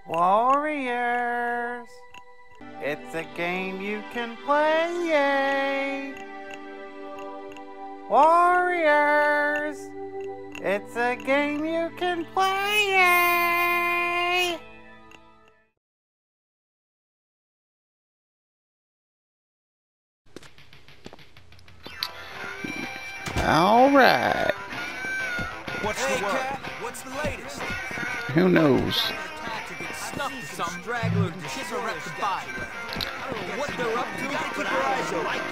Warriors, it's a game you can play. Warriors, it's a game you can play. All right. What's the word? What's the latest? Who knows? Straggler to shipwreck the body. I don't know what they're up to, but our eyes are right.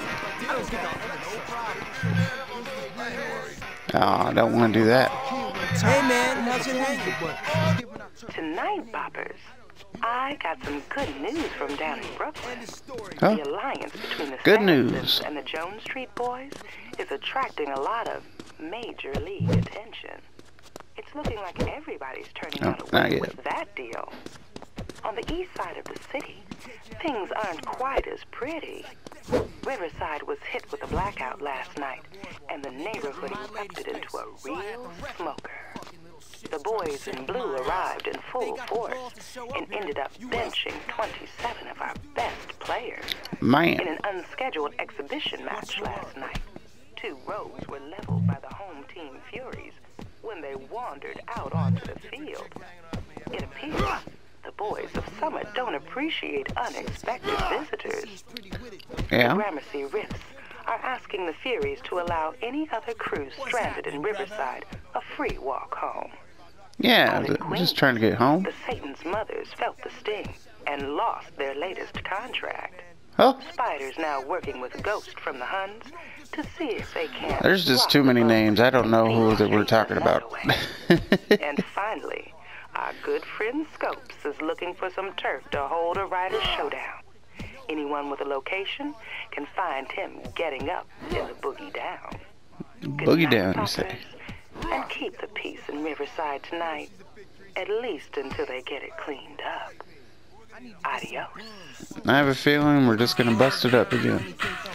Oh, I don't want to do that. Hey man, how's it hanging? Tonight, boppers, I got some good news from down in Brooklyn. Huh? The alliance between the Good Sandersons news. and the Jones Street boys is attracting a lot of major league attention. It's looking like everybody's turning out not away yet. with that deal. On the east side of the city, things aren't quite as pretty. Riverside was hit with a blackout last night, and the neighborhood erupted into a real smoker. The boys in blue arrived in full force and ended up benching 27 of our best players in Man. an unscheduled exhibition match last night. 2 rows were leveled by the home team Furies when they wandered out onto the field. It appears the boys of Summit don't appreciate unexpected visitors. The Yeah. Gramercy Riffs are asking the Furies to allow any other crew stranded in Riverside a free walk home. Yeah, Out in I'm just Queens, trying to get home. The Satan's mothers felt the sting and lost their latest contract. Oh, Spider's now working with Ghost from the Huns to see if they can. there's just too many names. I don't know who that we're talking about. And finally, our good friend Scopes is looking for some turf to hold a Riders showdown. Anyone with a location can find him getting up in the boogie down. Good Boogie night, down, you poppers, say? and keep the peace in Riverside tonight, at least until they get it cleaned up. Adios. I have a feeling we're just gonna bust it up again.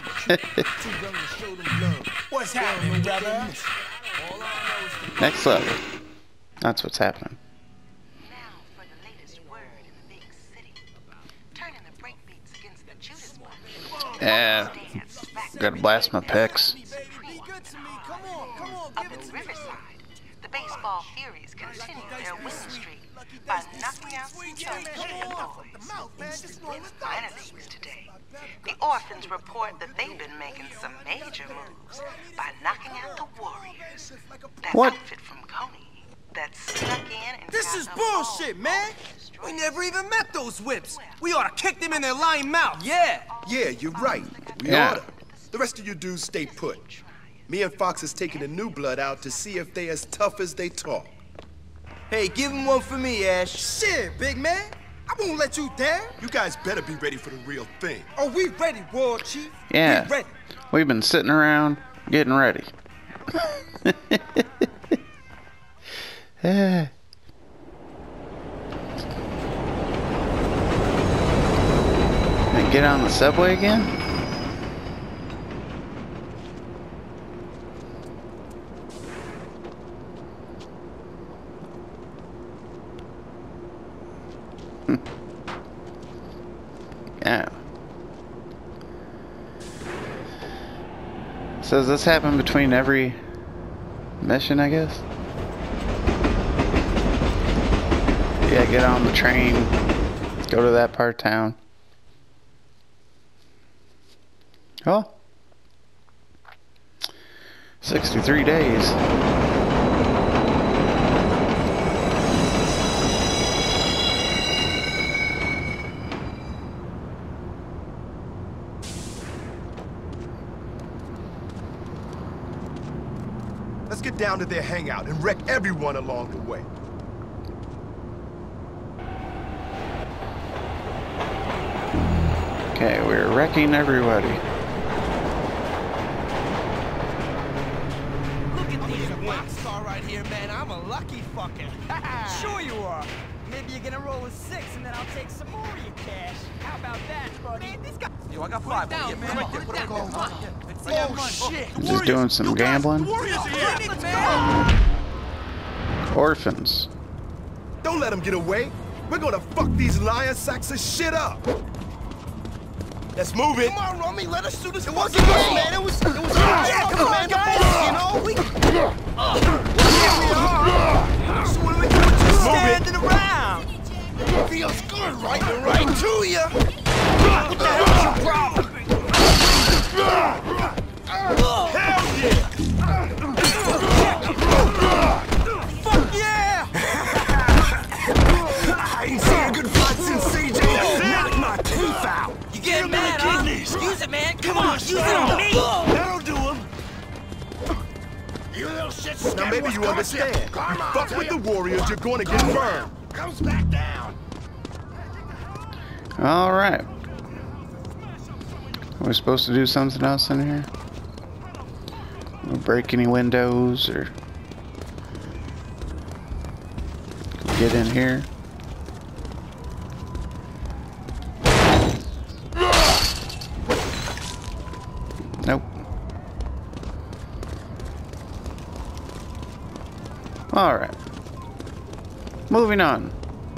What's happening, brother? Next level. That's what's happening. Now for the latest word in the big city. Turning the breakbeats against the Judas one. Yeah. Gotta blast my pecs. Be good to me. Come on, Up in Riverside, the baseball Furies continue their winning streak by knocking out some Jones Street boys. It's minor leagues today. The Orphans report that they've been making some major moves by knocking out the Warriors. That What? outfit from Coney that snuck in and This got is them bullshit, all man. We never even met those whips. We ought to kick them in their lying mouth. Yeah. Yeah, you're right. We Yeah. oughta. The rest of you dudes stay put. Me and Fox is taking the new blood out to see if they as tough as they talk. Hey, give him one for me, Ash. Shit, big man. I won't let you down. You guys better be ready for the real thing. Oh, we ready, War Chief. Yeah. We ready. We've been sitting around getting ready. Can I get on the subway again? Yeah. So does this happen between every mission, I guess? Yeah, get on the train, go to that part of town. Oh. 63 days. Let's get down to their hangout and wreck everyone along the way. Okay, we're wrecking everybody. Look at these rock star right here, man. I'm a lucky fucker. Sure you are. Maybe you're gonna roll a 6 and then I'll take some more of your cash. How about that, buddy? Man, this guy. Yo, I got 5 down, man. Right there, put it down. Oh shit! Just doing some gambling. Warriors are here. Let's go. Orphans. Don't let them get away. We're gonna fuck these lion sacks of shit up. Let's move it. Come on, Romy, let us do this. It wasn't us, man. It was yeah, come on, guys. You know, we here we are. So what are we doing? Just standing around. Feels good, right? Right to you. What the hell's your problem? Hell yeah! Fuck yeah! I ain't seen a good fight since CJ knocked my teeth out. You get mad, huh? Use it, man. Come on, use it on me. That'll do him. You little shit. Now maybe you understand. You fuck with the Warriors, you're gonna get burned. Comes back down. All right. Are we supposed to do something else in here? Break any windows or get in here? Nope. All right. Moving on.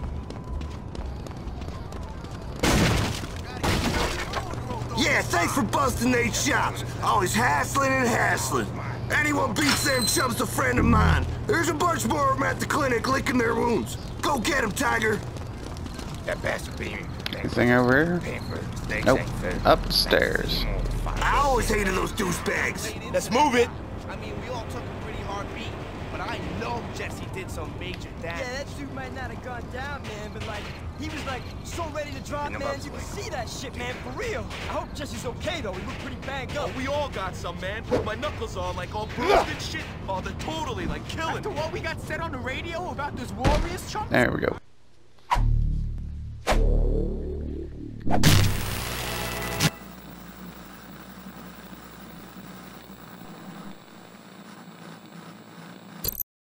Yeah, thanks for busting Nate's chops. Always hassling and hassling. Anyone beats them chumps a friend of mine. There's a bunch more of them at the clinic licking their wounds. Go get them, Tiger. That bastard being. Anything over here? Nope. Upstairs. I always hated those douchebags. Let's move it. I mean, we all took a pretty hard beat, but I know Jesse did some major damage. Yeah, that dude might not have gone down, man, but like, he was like so ready to drop, man. You can see that shit, man, for real. I hope Jesse's okay, though. He looked pretty banged up. We all got some, man. My knuckles are like all bruised and shit. Oh, they're totally like killing. After what we got said on the radio about this Warriors chump? There we go.